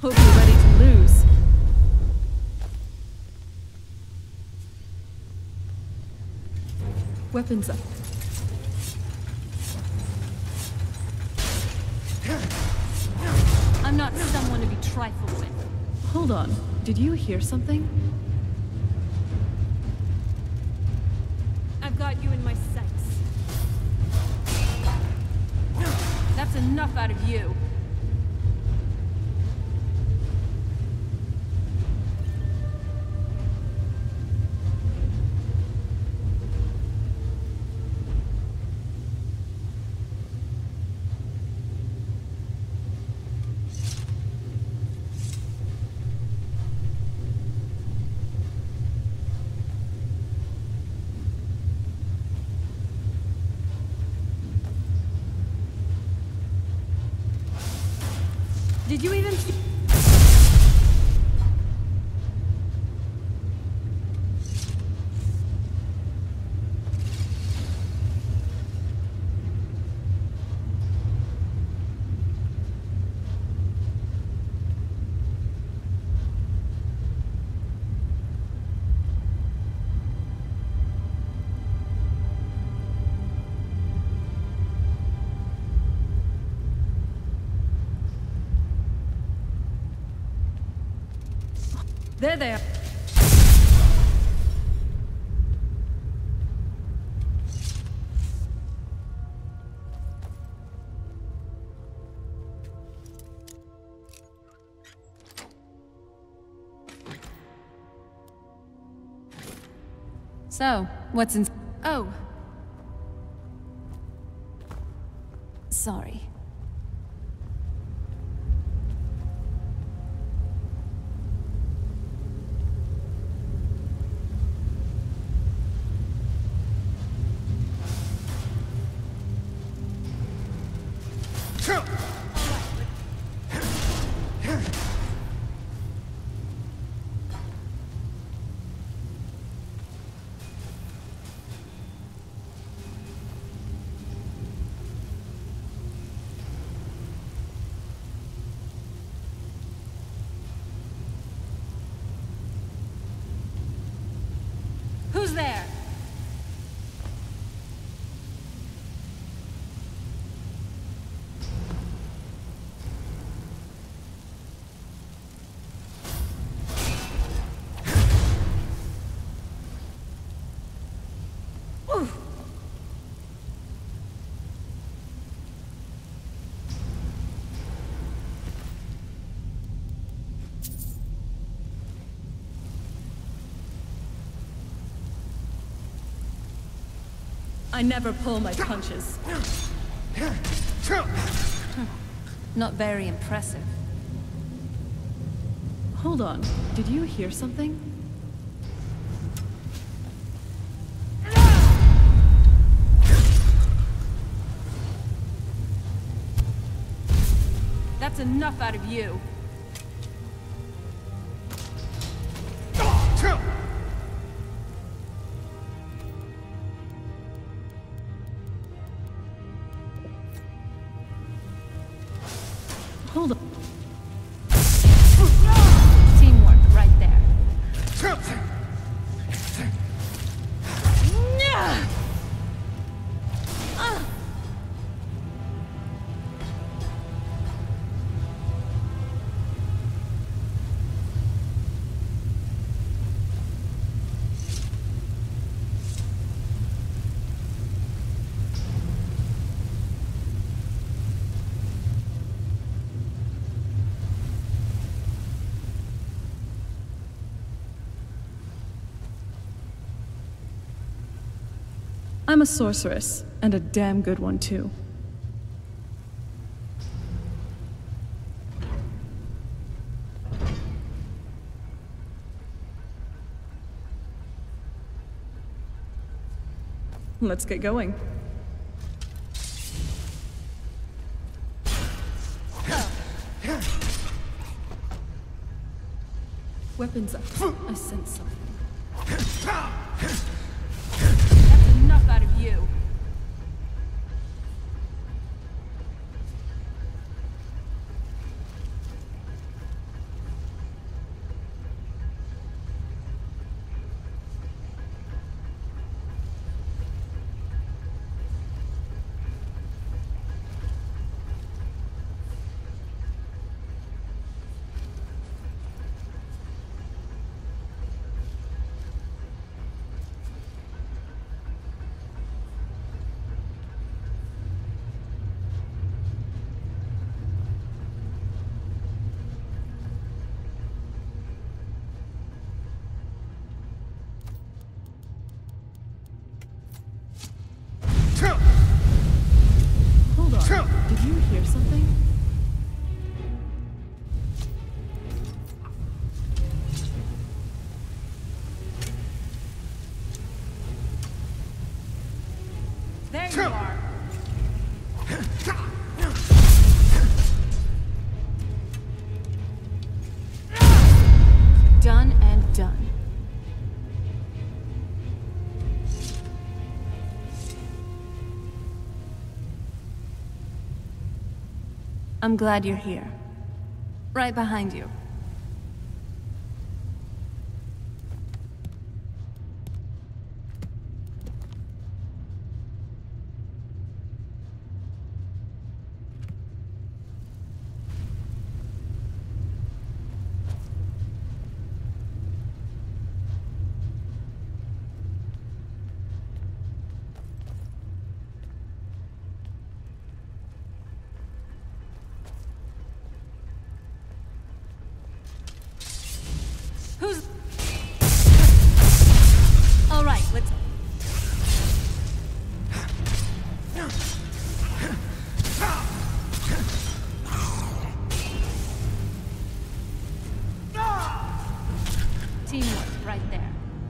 Hope you're ready to lose. Weapons up. I'm not someone to be trifled with. Hold on. Did you hear something? I've got you in my sights. That's enough out of you. Did you even see? There they are. So, what's in... Oh. Sorry. Who's there? I never pull my punches. Not very impressive. Hold on. Did you hear something? That's enough out of you. Hold on. Teamwork right there. I'm a sorceress, and a damn good one too. Let's get going. Weapons up. I sense something. That's enough out of you. hear something? There you are. Done and done. I'm glad you're here. Right behind you. Who's... All right, let's... Teamwork, right there.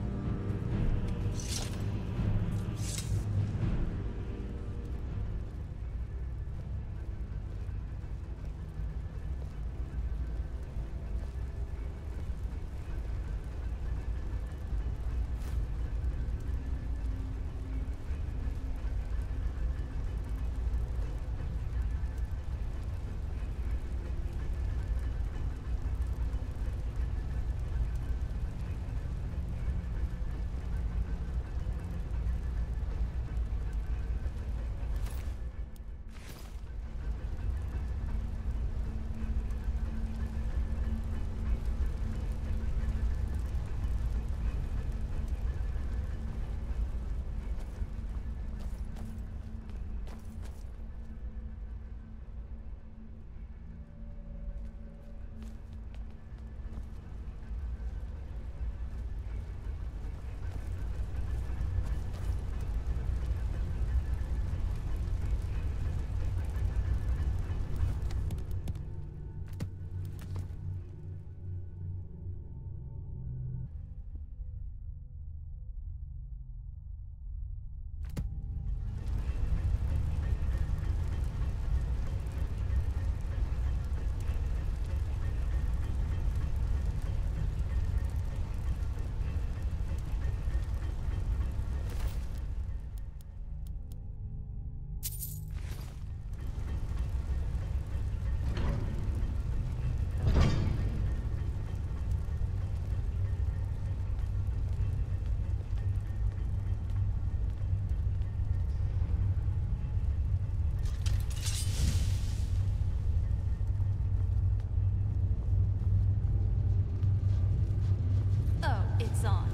Oh, it's on.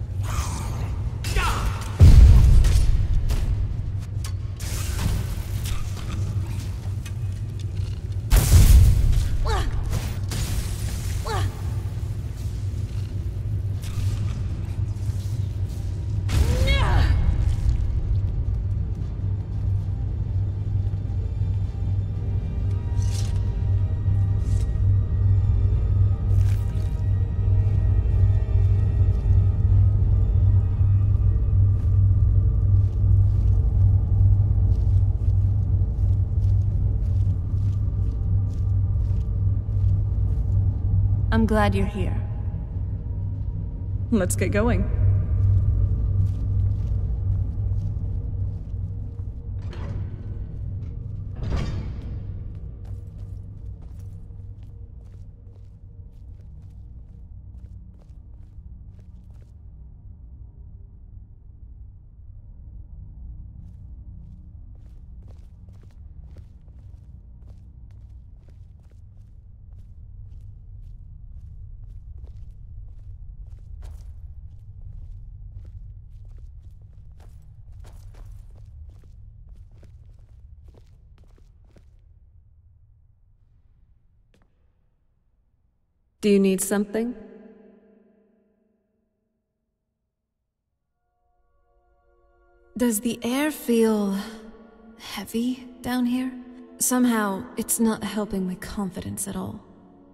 I'm glad you're here. Let's get going. Do you need something? Does the air feel heavy down here? Somehow, it's not helping my confidence at all.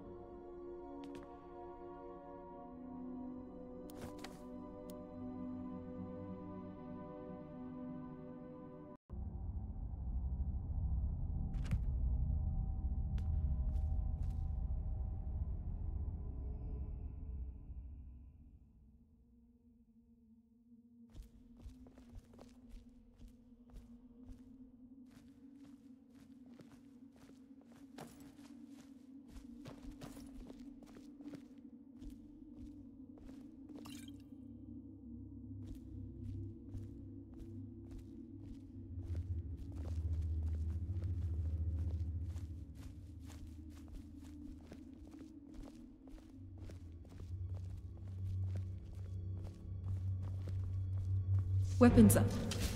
Weapons up.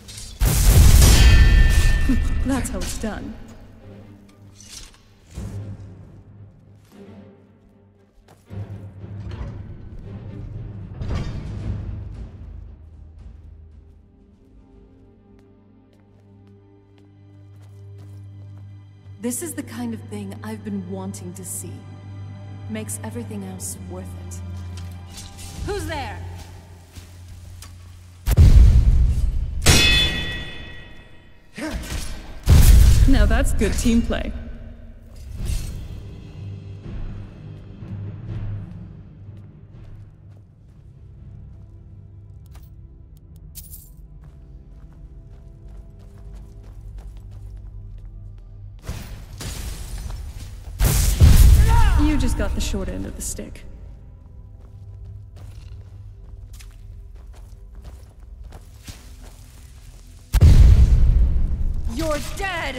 That's how it's done. This is the kind of thing I've been wanting to see. Makes everything else worth it. Who's there? Now that's good team play. You just got the short end of the stick. You're dead!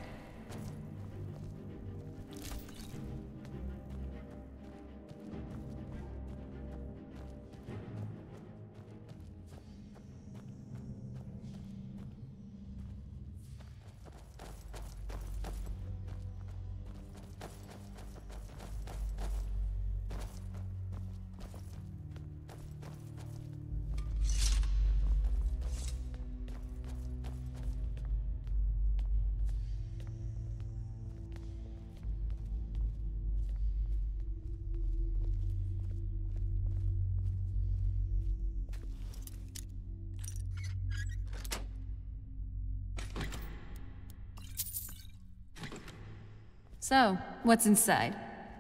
So, what's inside?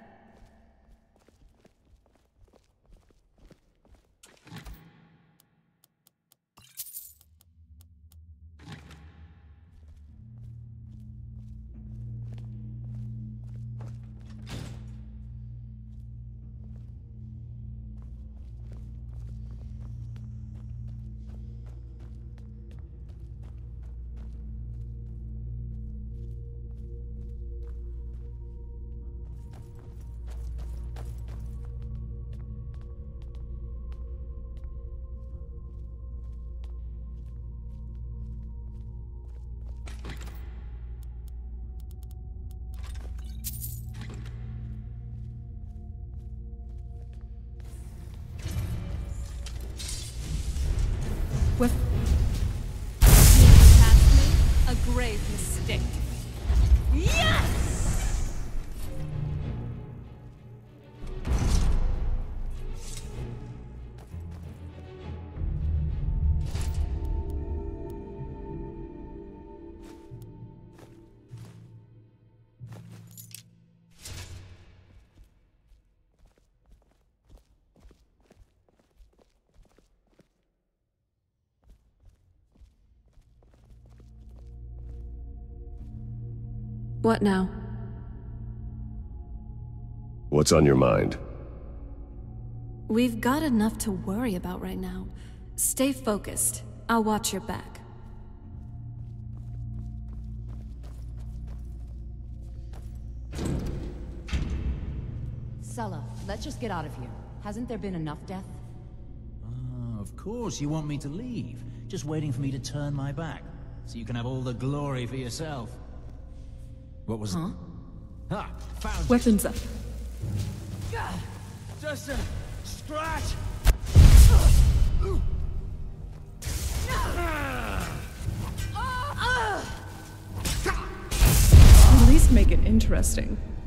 Wep- Past me? A grave mistake. Yes! What now? What's on your mind? We've got enough to worry about right now. Stay focused. I'll watch your back. Sulla, let's just get out of here. Hasn't there been enough death? Ah, of course you want me to leave. Just waiting for me to turn my back, so you can have all the glory for yourself. What was it? Ha! Found Weapons up. just a scratch! interesting.